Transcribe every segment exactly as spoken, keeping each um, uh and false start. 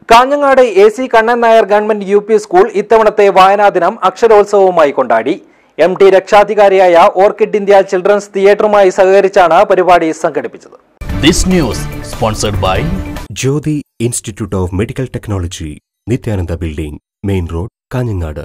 Kanhangad A C Kannan Nair government U P school ഇത്തവണത്തെ വായനാ ദിനം അക്ഷരോത്സവവുമായി കൊണ്ടാടി. എം ടി രക്ഷാധികാരിയായ ഓർക്കിഡ് ഇന്ത്യ ചിൽഡ്രൻസ് തിയേറ്ററുമായി സഹകരിച്ചാണ് പരിപാടി സംഘടിപ്പിച്ചത്. This news sponsored by Jyoti Institute of Medical Technology, Nityananda Building, Main Road, കാഞ്ഞങ്ങാട്.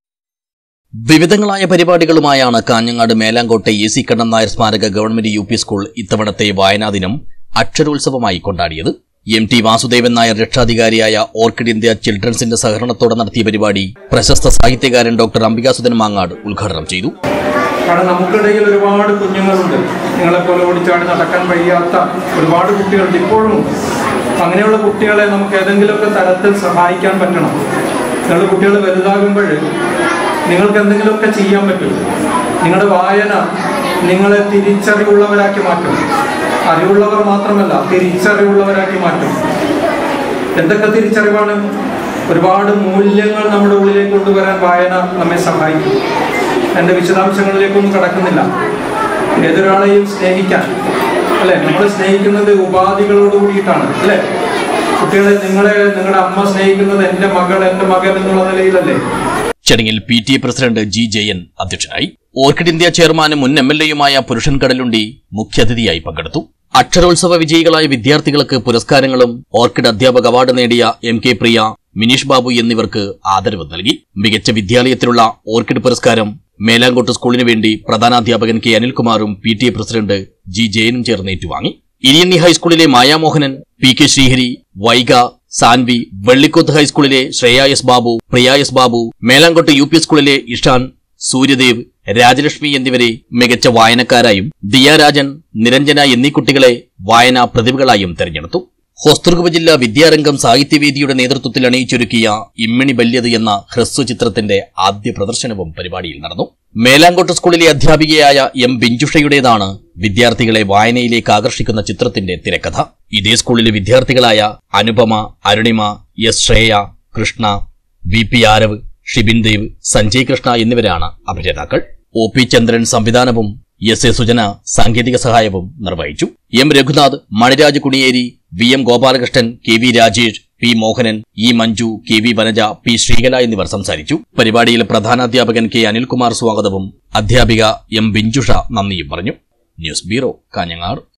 വിവിധങ്ങളായ പരിപാടികളുമായാണ് കാഞ്ഞങ്ങാട് മേലാങ്കോട്ടെ എ സി കണ്ണൻ നായർ സ്മാരക ഗവൺമെന്റ് യു പി സ്കൂൾ ഇത്തവണത്തെ വായനാ ദിനം അക്ഷരോത്സവമായി കൊണ്ടാടിയത്. എം ടി വാസുദേവൻ നായർ രക്ഷാധികാരിയായ ഓർക്കിഡ് ഇന്ത്യ ചിൽഡ്രൻസിന്റെ സഹകരണത്തോടെ നടത്തിയ പരിപാടി പ്രശസ്ത സാഹിത്യകാരൻ ഡോക്ടർ അംബികാസുധൻ മാങ്ങാട് ഉദ്ഘാടനം ചെയ്തു. കാരണം നമുക്കിടയിൽ ഒരുപാട് കുഞ്ഞുങ്ങളുണ്ട്, നിങ്ങളെപ്പോലെ ഓടിച്ചാടി നടക്കാൻ കഴിയാത്ത ഒരുപാട് കുട്ടികളുണ്ട് ഇപ്പോഴും. അങ്ങനെയുള്ള കുട്ടികളെ നമുക്ക് ഏതെങ്കിലുമൊക്കെ തരത്തിൽ സഹായിക്കാൻ പറ്റണം. നിങ്ങളുടെ കുട്ടികൾ വലുതാകുമ്പോൾ നിങ്ങൾക്ക് എന്തെങ്കിലുമൊക്കെ ചെയ്യാൻ പറ്റും. നിങ്ങളുടെ വായന നിങ്ങളെ തിരിച്ചറിവുള്ളവരാക്കി മാറ്റും. അറിവുള്ളവർ മാത്രമല്ല, തിരിച്ചറിവുള്ളവരാക്കി മാറ്റും. എന്തൊക്കെ തിരിച്ചറിവാണ്? ഒരുപാട് മൂല്യങ്ങൾ നമ്മുടെ ഉള്ളിലേക്ക് കൊണ്ടുവരാൻ വായന നമ്മെ സഹായിക്കും. എൻ്റെ വിശദാംശങ്ങളിലേക്കൊന്നും കടക്കുന്നില്ല. ഏതൊരാളെയും സ്നേഹിക്കാൻ അല്ലേ, നമ്മൾ സ്നേഹിക്കുന്നത് ഉപാധികളോട് കൂടിയിട്ടാണ് അല്ലേ? കുട്ടികളെ നിങ്ങളെ നിങ്ങളുടെ അമ്മ സ്നേഹിക്കുന്നത് എൻ്റെ മകൾ എൻ്റെ മകൻ എന്നുള്ള നിലയിലല്ലേ? ചടങ്ങിൽ P T A president G Jayan അധ്യക്ഷനായി. ഓർക്കിഡ് ഇന്ത്യ ചെയർമാനും മുൻ എം എൽ എയുമായ പുരുഷൻ കടലുണ്ടി മുഖ്യാതിഥിയായി പങ്കെടുത്തു. അക്ഷരോത്സവ വിജയികളായ വിദ്യാർത്ഥികൾക്ക് പുരസ്കാരങ്ങളും ഓർക്കിഡ് അധ്യാപക അവാർഡ് നേടിയ എം കെ പ്രിയ, മിനീഷ് ബാബു എന്നിവർക്ക് ആദരവ് നൽകി. മികച്ച വിദ്യാലയത്തിലുള്ള ഓർക്കിഡ് പുരസ്കാരം മേലാങ്കോട്ട് സ്കൂളിനു വേണ്ടി പ്രധാനാധ്യാപകൻ കെ അനിൽകുമാറും P T A president G ജയനും ചേർന്ന് ഏറ്റുവാങ്ങി. ഇരിയന്നി ഹൈസ്കൂളിലെ മായാമോഹനൻ, പി കെ ശ്രീഹരി, വൈഗ, സാൻവി, വെള്ളിക്കോത്ത് ഹൈസ്കൂളിലെ Shreya S Babu, Priya S Babu, Melangot U P സ്കൂളിലെ ഇഷാൻ, സൂര്യദേവ്, രാജലക്ഷ്മി എന്നിവരെ മികച്ച വായനക്കാരായും ദിയാരാജൻ, നിരഞ്ജന എന്നീ കുട്ടികളെ വായനാ പ്രതിഭകളായും തെരഞ്ഞെടുത്തു. ഹോസ്ദുർഗ് ജില്ലാ വിദ്യാരംഗം സാഹിത്യവേദിയുടെ നേതൃത്വത്തിൽ അണിയിച്ചൊരുക്കിയ ഇമ്മിണി ബല്യത് എന്ന ഹ്രസ്വ ചിത്രത്തിന്റെ ആദ്യ പ്രദർശനവും പരിപാടിയിൽ നടന്നു. മേലാങ്കോട്ട് സ്കൂളിലെ അധ്യാപികയായ എം ബിഞ്ചുഷയുടേതാണ് വിദ്യാർത്ഥികളെ വായനയിലേക്ക് ആകർഷിക്കുന്ന ചിത്രത്തിന്റെ തിരക്കഥ. ഇതേ സ്കൂളിലെ വിദ്യാർത്ഥികളായ Anupama, Arunima, S Shreya, Krishna, V P Aarav, Shibin Dev, Sanjay Krishna എന്നിവരാണ് അഭിനേതാക്കൾ. ഒ പി ചന്ദ്രൻ സംവിധാനവും എസ് എ സുജന സാങ്കേതിക സഹായവും നിർവഹിച്ചു. M Raghunath, Maniraj Kuniyeri, V M Gopalakrishnan, K V Rajesh, P Mohanan, E Manju, K V Vanaja, P Sreekala എന്നിവർ സംസാരിച്ചു. പരിപാടിയിൽ പ്രധാനാധ്യാപകൻ കെ അനിൽകുമാർ സ്വാഗതവും അധ്യാപിക എം ബിഞ്ചുഷ നന്ദിയും പറഞ്ഞു. News bureau, Kanhangad.